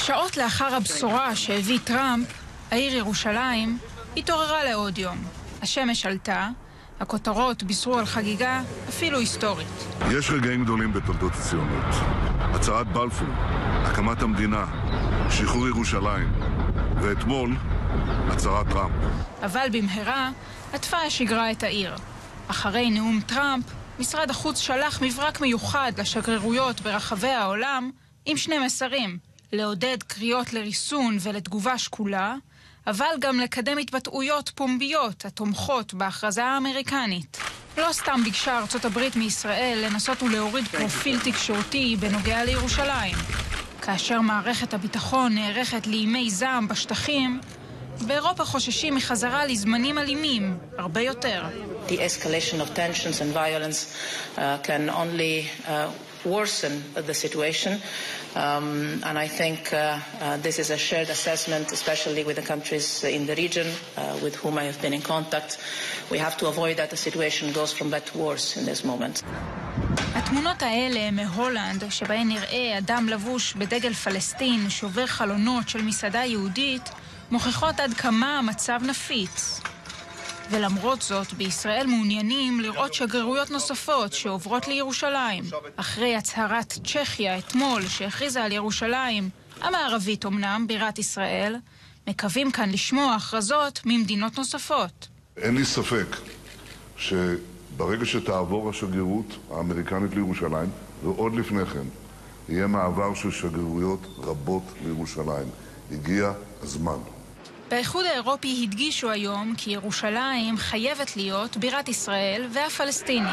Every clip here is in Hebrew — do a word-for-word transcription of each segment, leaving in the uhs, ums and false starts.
שעות לאחר הבשורה שהביא טראמפ, העיר ירושלים התעוררה לעוד יום. השמש עלתה, הכותרות בישרו על חגיגה אפילו היסטורית. יש רגעים גדולים בתולדות הציונות. הצהרת בלפור, הקמת המדינה, שחרור ירושלים, ואתמול הצהרת טראמפ. אבל במהרה עטפה השגרה את העיר. אחרי נאום טראמפ, משרד החוץ שלח מברק מיוחד לשגרירויות ברחבי העולם עם שני מסרים: לעודד קריאות לריסון ולתגובה שקולה, אבל גם לקדם התבטאויות פומביות התומכות בהכרזה האמריקנית. לא סתם ביקשה ארצות הברית מישראל לנסות ולהוריד פרופיל תקשורתי בנוגע לירושלים. כאשר מערכת הביטחון נערכת לימי זעם בשטחים, באירופה חוששים מחזרה לזמנים אלימים, הרבה יותר. The escalation of tensions and violence uh, can only uh, worsen the situation, um, and I think uh, uh, this is a shared assessment, especially with the countries in the region uh, with whom I have been in contact. We have to avoid that the situation goes from bad to worse in this moment. התמונות האלה מהולנד, שבהן נראה אדם לבוש בדגל פלסטין שובר חלונות של מסעדה יהודית, מוכיחות עד כמה המצב נפיץ. ולמרות זאת, בישראל מעוניינים לראות שגרירויות נוספות שעוברות לירושלים. אחרי הצהרת צ'כיה אתמול שהכריזה על ירושלים, המערבית אמנם, בירת ישראל, מקווים כאן לשמוע הכרזות ממדינות נוספות. אין לי ספק שברגע שתעבור השגרירות האמריקנית לירושלים, ועוד לפני כן, יהיה מעבר של שגרירויות רבות לירושלים. הגיע הזמן. באיחוד האירופי הדגישו היום כי ירושלים חייבת להיות בירת ישראל והפלסטינים.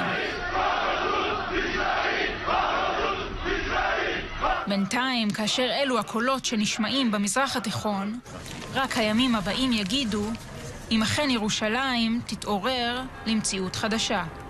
בינתיים, כאשר אלו הקולות שנשמעים במזרח התיכון, רק הימים הבאים יגידו אם אכן ירושלים תתעורר למציאות חדשה.